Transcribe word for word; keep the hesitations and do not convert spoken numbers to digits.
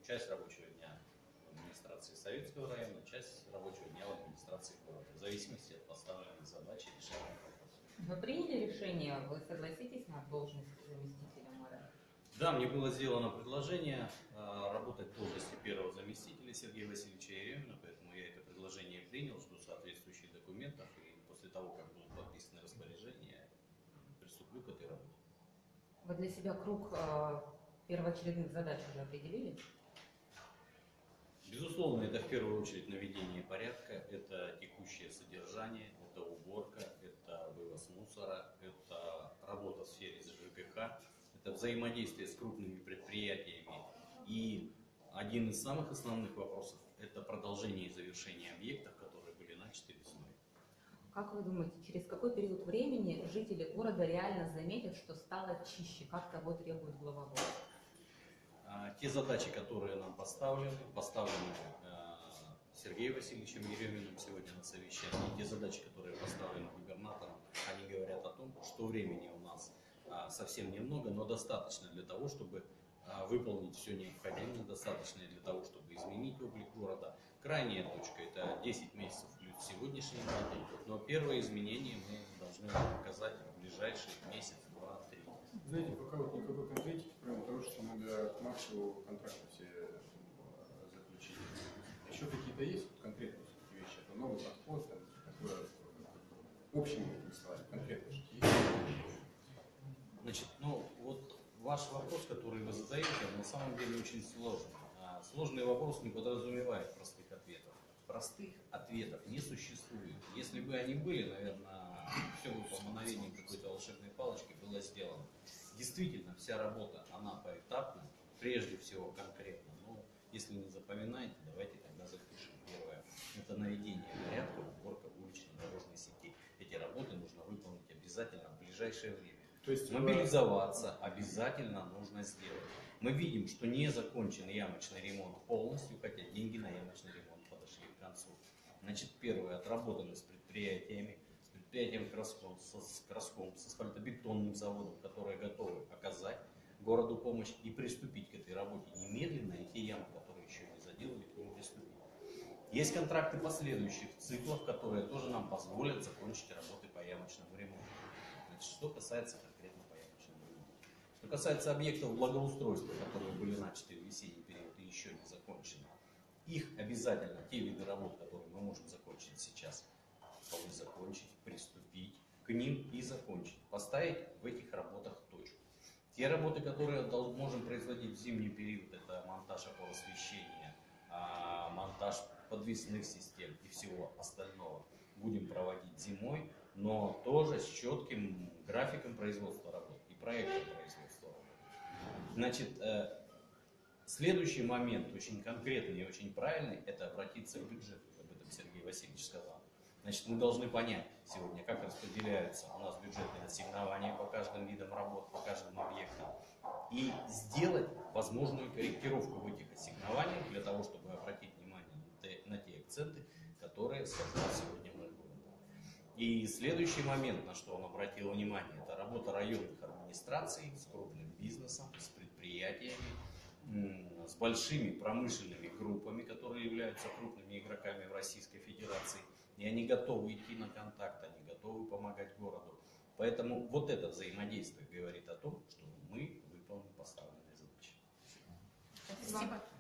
часть рабочего дня в администрации Советского района, часть рабочего дня в администрации города, в зависимости от поставленных задач и решения вопросов. Вы приняли решение, вы согласитесь на должность заместителя мэра? Да, мне было сделано предложение а, работать в должности первого заместителя Сергея Васильевича Еремина, поэтому я это предложение принял, жду соответствующих документов, и после того, как будут подписаны распоряжения, приступлю к этой работе. Вы для себя круг э, первоочередных задач уже определили? Безусловно, это в первую очередь наведение порядка, это текущее содержание, это уборка, это вывоз мусора, это работа в сфере ЖКХ, это взаимодействие с крупными предприятиями. И один из самых основных вопросов – это продолжение и завершение объектов, которые были начаты весной. Как вы думаете, через какой период времени жители города реально заметят, что стало чище, как того требует глава города? Те задачи, которые нам поставлены, поставлены Сергеем Васильевичем Ереминым сегодня на совещании, те задачи, которые поставлены губернатором, они говорят о том, что времени у нас совсем немного, но достаточно для того, чтобы выполнить все необходимое, достаточно для того, чтобы изменить облик города. Крайняя точка – это десять месяцев плюс сегодняшний день, но первые изменения мы должны показать в ближайший месяц, два, три. Знаете, пока вот никакой конкретики, кроме того, что надо к маршалу контракты все заключить. Еще какие-то есть конкретные вещи? Это новый подход, там, такое, общими какими словами, конкретно есть? Значит, ну вот ваш вопрос, который вы задаете, на самом деле очень сложный. Сложный вопрос не подразумевает простых ответов. Простых ответов не существует. Если бы они были, наверное, все бы по мановению какой-то волшебной палочки было сделано. Действительно, вся работа, она поэтапна, прежде всего конкретно. Но если не запоминаете, давайте тогда запишем. Первое – это наведение порядка, уборка уличной дорожной сети. Эти работы нужно выполнить обязательно в ближайшее время. То есть мобилизоваться обязательно нужно сделать. Мы видим, что не закончен ямочный ремонт полностью, хотя деньги на ямочный ремонт подошли к концу. Значит, первое, отработаны с предприятиями, с предприятием Краском, с, с Краском, с асфальтобетонным заводом, которые готовы оказать городу помощь и приступить к этой работе немедленно, и те ямы, которые еще не заделали, к ним приступить. Есть контракты последующих циклов, которые тоже нам позволят закончить работы по ямочному ремонту. Значит, что касается конкретно по ямочному ремонту. Что касается объектов благоустройства, которые были начаты в весенний период и еще не закончены, их обязательно, те виды работ, которые мы можем закончить сейчас, должны закончить, приступить к ним и закончить. Поставить в этих работах точку. Те работы, которые можем производить в зимний период, это монтаж опор освещения, монтаж подвесных систем и всего остального, будем проводить зимой, но тоже с четким графиком производства работ и проектом производства работ. Значит, следующий момент, очень конкретный и очень правильный, это обратиться к бюджету, об этом Сергей Васильевич сказал. Значит, мы должны понять сегодня, как распределяются у нас бюджетные ассигнования по каждым видам работ, по каждым объектам, и сделать возможную корректировку в этих ассигнованиях для того, чтобы обратить внимание на те, на те акценты, которые создал сегодня мэр города. И следующий момент, на что он обратил внимание, это работа районных администраций с крупным бизнесом, с предприятиями, с большими промышленными группами, которые являются крупными игроками в Российской Федерации. И они готовы идти на контакт, они готовы помогать городу. Поэтому вот это взаимодействие говорит о том, что мы выполним поставленные задачи. Спасибо.